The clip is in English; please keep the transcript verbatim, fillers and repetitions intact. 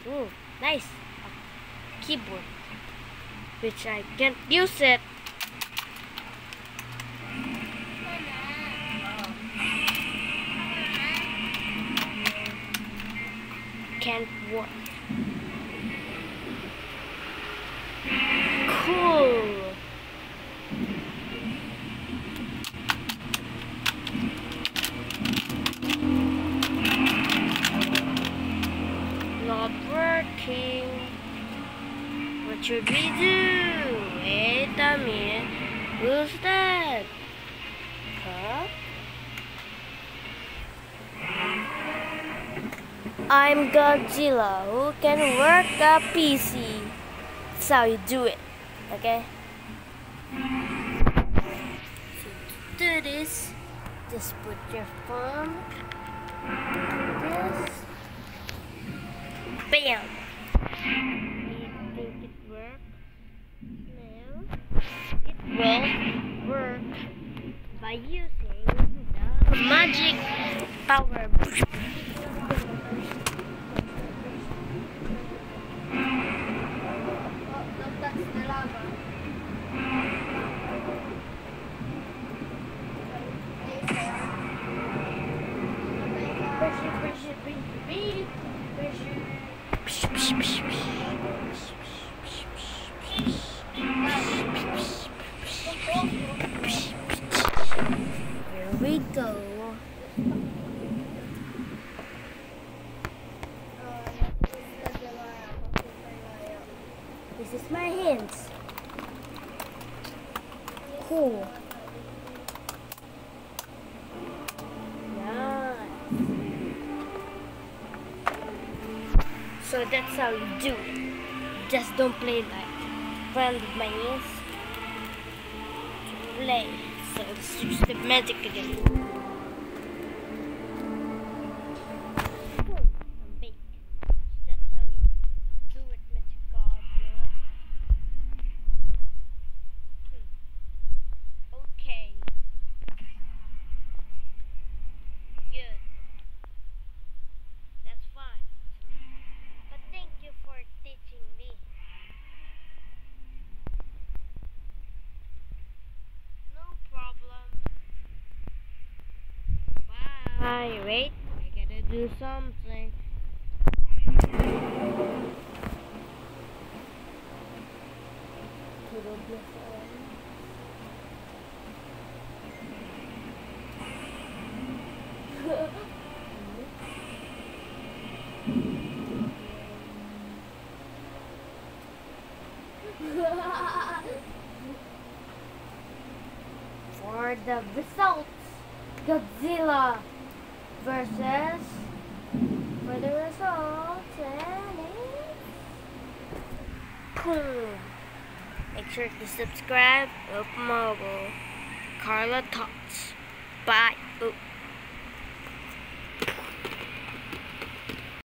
Ooh, nice. A keyboard, which I can't use it. Can't work. Cool. Not working. What should we do? Wait a minute. Who's that? Huh? I'm Godzilla, who can work a P C. That's how you do it, okay? So to do this, just put your phone like this. Bam! You think it works? No. It will work by using the magic power. Here we go. This is my hands. Cool. Nice. So that's how you do it. Just don't play like friend of my hands. Play. So let's use the magic again. Cool. I'm big. That's how you do it, mechagodzilla. Hmm. Okay. Good. That's fine. But thank you for teaching me. No problem. Bye. Wait, I gotta do something. For the results, Godzilla versus for the results, and it's boom. Make sure to subscribe. Up Mobile. Carla Talks. Bye. Oop.